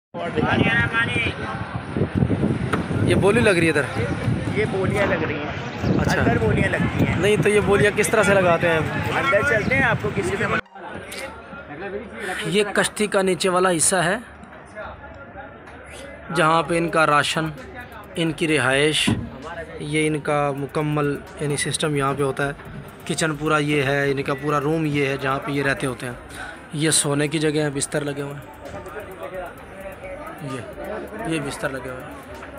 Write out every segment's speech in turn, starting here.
ये बोली लग रही है इधर, ये बोलियाँ लग रही हैं। अच्छा, अंदर बोलियाँ लगती हैं। नहीं तो ये बोलियाँ किस तरह से लगाते हैं? अंदर चलते हैं, आपको किसी से ये कश्ती का नीचे वाला हिस्सा है जहाँ पे इनका राशन, इनकी रिहाइश, ये इनका मुकम्मल यानी सिस्टम यहाँ पे होता है। किचन पूरा ये है, इनका पूरा रूम ये है जहाँ पे ये रहते होते हैं। ये सोने की जगह है, बिस्तर लगे हुए हैं, ये बिस्तर लगे हुए हैं।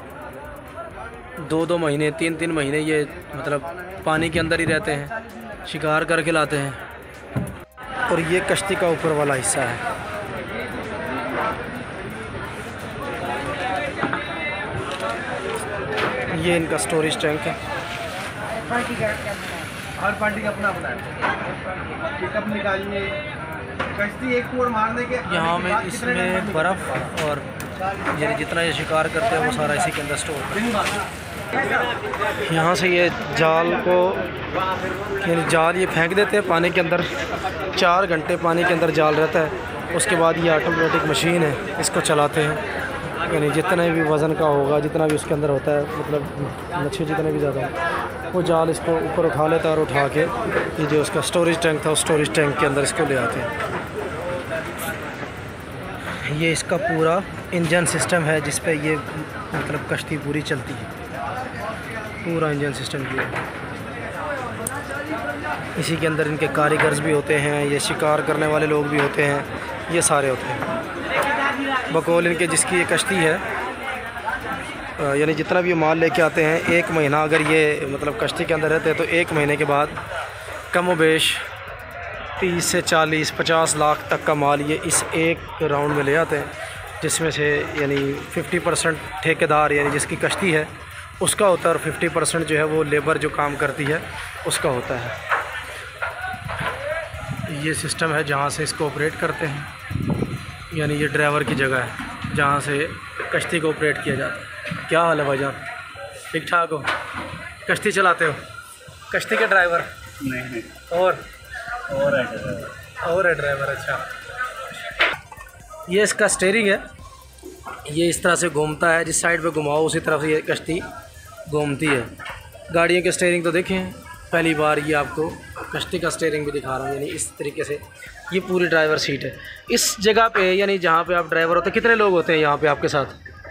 2-2 महीने 3-3 महीने ये मतलब पानी के अंदर ही रहते हैं, शिकार करके लाते हैं। और ये कश्ती का ऊपर वाला हिस्सा है। ये इनका स्टोरेज टैंक है। हर पार्टी का अपना अपना है। पिकअप निकालिए, कश्ती एक पोर मारने के यहाँ में इसमें बर्फ़ और यानी जितना ये शिकार करते हैं वो सारा इसी के अंदर स्टोर है। यहाँ से ये जाल को यानी जाल ये फेंक देते हैं पानी के अंदर। 4 घंटे पानी के अंदर जाल रहता है। उसके बाद ये ऑटोमेटिक मशीन है, इसको चलाते हैं। यानी जितना भी वज़न का होगा, जितना भी उसके अंदर होता है, मतलब मच्छी जितने भी ज़्यादा वो जाल इसको ऊपर उठा लेता है और उठा के ये जो उसका स्टोरेज टैंक था उस स्टोरेज टैंक के अंदर इसको ले आते हैं। ये इसका पूरा इंजन सिस्टम है जिस पे ये मतलब कश्ती पूरी चलती है। पूरा इंजन सिस्टम ये है। इसी के अंदर इनके कारीगर्स भी होते हैं, ये शिकार करने वाले लोग भी होते हैं, ये सारे होते हैं। बकौल इनके जिसकी ये कश्ती है, यानी जितना भी माल लेके आते हैं, 1 महीना अगर ये मतलब कश्ती के अंदर रहते हैं तो 1 महीने के बाद कम व बेश 30 से 40-50 लाख तक का माल ये इस एक राउंड में ले आते हैं। जिसमें से यानी 50% ठेकेदार यानी जिसकी कश्ती है उसका होता है और 50% जो है वो लेबर जो काम करती है उसका होता है। ये सिस्टम है जहाँ से इसको ऑपरेट करते हैं, यानी ये ड्राइवर की जगह है जहाँ से कश्ती को ऑपरेट किया जाता है। क्या हाल है भाईजान, ठीक ठाक हो? कश्ती चलाते हो? कश्ती के ड्राइवर? नहीं और है ड्राइवर। अच्छा, ये इसका स्टीयरिंग है, ये इस तरह से घूमता है, जिस साइड पे घुमाओ उसी तरफ ये कश्ती घूमती है। गाड़ियों के स्टीयरिंग तो देखें, पहली बार ये आपको कश्ती का स्टीयरिंग भी दिखा रहा हूँ। यानी इस तरीके से ये पूरी ड्राइवर सीट है। इस जगह पे यानी जहाँ पे आप ड्राइवर होते हैं, कितने लोग होते हैं यहाँ पे आपके साथ?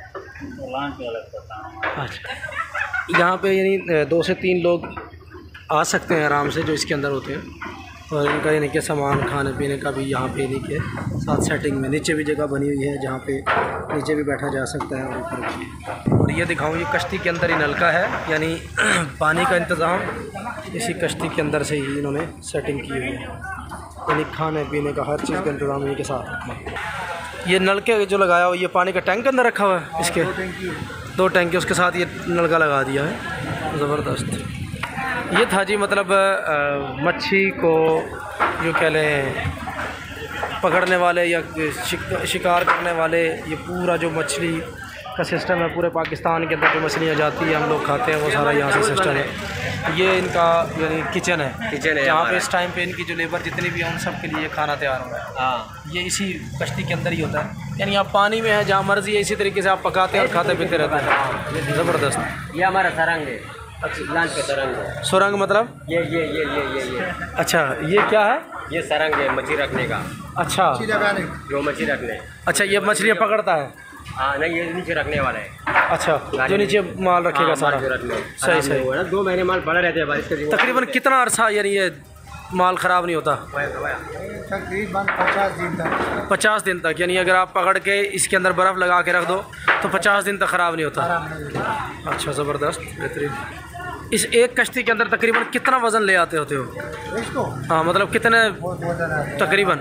अच्छा, यहाँ पे यानी 2 से 3 लोग आ सकते हैं आराम से जो इसके अंदर होते हैं। और इनका यानी कि सामान खाने पीने का भी यहाँ पे यानी कि साथ सेटिंग में नीचे भी जगह बनी हुई है जहाँ पे नीचे भी बैठा जा सकता है और ऊपर भी। और ये दिखाऊँ, ये कश्ती के अंदर ही नलका है, यानी पानी का इंतज़ाम इसी कश्ती के अंदर से ही इन्होंने सेटिंग की हुई है। यानी खाने पीने का हर चीज़ का इंतज़ाम इनके साथ रखना। ये नलके जो लगाया हुआ, ये पानी का टैंक अंदर रखा हुआ है इसके? 2 टैंकी उसके साथ ये नलका लगा दिया है। ज़बरदस्त। ये था जी मतलब मच्छी को जो कह लें पकड़ने वाले या शिकार करने वाले, ये पूरा जो मछली का सिस्टम है पूरे पाकिस्तान के अंदर जो मछलियाँ जाती है हम लोग खाते हैं वो सारा यहाँ से सिस्टम है। ये इनका यानी किचन है जहाँ पे इस टाइम पे इनकी जो लेबर जितनी भी है उन सब के लिए खाना तैयार हो रहा है। हाँ, ये इसी कश्ती के अंदर ही होता है। यानी आप पानी में है, जहाँ मर्जी है, इसी तरीके से आप पकाते हैं और खाते पीते रहते हैं। ज़बरदस्त। ये हमारा सरंग है, लाल पे सरंग है। सुरंग मतलब? ये अच्छा, ये क्या है? ये सरंग है मछली रखने का। अच्छा, जो मछली रखने। अच्छा, ये मछलियाँ पकड़ता है? हाँ, नहीं, ये नीचे रखने वाला है। अच्छा, जो नीचे माल रखेगा सारा। सही। 2 महीने माल पड़ा रहते हैं बारिश के दिन। तकरीबन कितना अर्सा यानी ये माल ख़राब नहीं होता? तकरीबन 50 दिन तक। यानी अगर आप पकड़ के इसके अंदर बर्फ़ लगा के रख दो तो 50 दिन तक ख़राब नहीं होता। अच्छा, ज़बरदस्त, बेहतरीन। इस एक कश्ती के अंदर तकरीबन कितना वज़न ले आते होते हो? हाँ, मतलब कितने तकरीबन?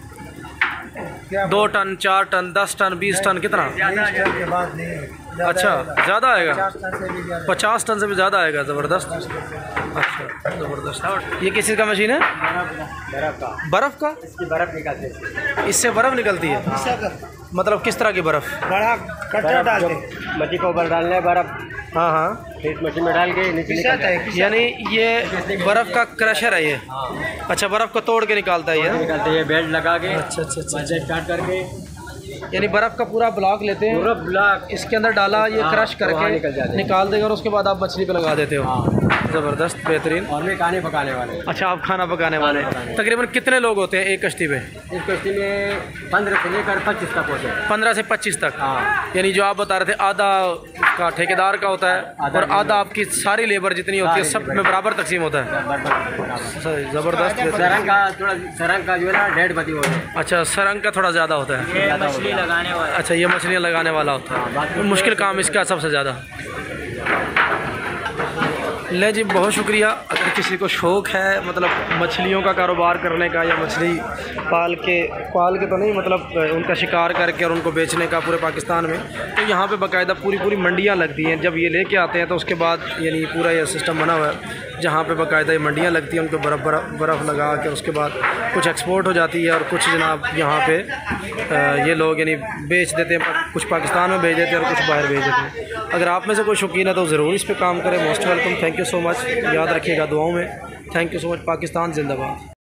2 टन, 4 टन, 10 टन, 20 टन, कितना? अच्छा, ज़्यादा आएगा? 50 टन से भी ज़्यादा आएगा। ज़बरदस्त। अच्छा, ज़बरदस्त। ये किस चीज़ का मशीन है? बर्फ़ का? इसकी बर्फ़ निकालते हैं। इससे बर्फ़ निकलती है? मतलब किस तरह की बर्फ़? बड़ा कचरा डालते, मछली को ऊपर डालना है बर्फ़। हाँ, इस मशीन में डाल के नीचे निकालता है। यानी ये बर्फ़ का क्रशर है ये? अच्छा, बर्फ़ को तोड़ के निकालता है ये? निकालते हैं बेल्ट लगा के। अच्छा, स्टार्ट करके यानी बर्फ़ का पूरा ब्लॉक लेते हैं, पूरा ब्लॉक इसके अंदर डाला, ये क्रश करके निकाल देगा और उसके बाद आप मछली पे लगा देते हो। ज़बरदस्त, बेहतरीन। और भी खाने पकाने वाले। अच्छा, आप खाना पकाने वाले। तकरीबन कितने लोग होते हैं एक कश्ती पे? इस कश्ती में 15 से लेकर 25 तक होते हैं। 15 से 25 तक। हाँ। यानी जो आप बता रहे थे आधा का ठेकेदार का होता है और आधा आपकी सारी लेबर जितनी होती है सब में बराबर तकसीम होता है। ज़बरदस्त। सरंग का थोड़ा, सरंग का जो है ना 1.5 बती होता है। अच्छा, सरंग का थोड़ा ज़्यादा होता है। ये मछली लगाने वाला। अच्छा, ये मछलियाँ लगाने वाला होता है। मुश्किल काम इसका सबसे ज़्यादा। ले जी, बहुत शुक्रिया। अगर किसी को शौक़ है मतलब मछलियों का कारोबार करने का या मछली पाल के तो नहीं, मतलब उनका शिकार करके और उनको बेचने का पूरे पाकिस्तान में, तो यहाँ पे बाकायदा पूरी मंडियाँ लगती हैं। जब ये लेके आते हैं तो उसके बाद यानी पूरा ये सिस्टम बना हुआ है जहाँ पे बाकायदा ये मंडियाँ लगती हैं, उनको बर्फ़ लगा के उसके बाद कुछ एक्सपोर्ट हो जाती है और कुछ जनाब यहाँ पे ये लोग यानी बेच देते हैं, कुछ पाकिस्तान में भेज देते हैं और कुछ बाहर भेज देते हैं। अगर आप में से कोई शौकीन है तो ज़रूर इस पे काम करें। Most welcome. Thank you so much. याद रखिएगा दुआओं में। Thank you so much. Pakistan जिंदाबाद।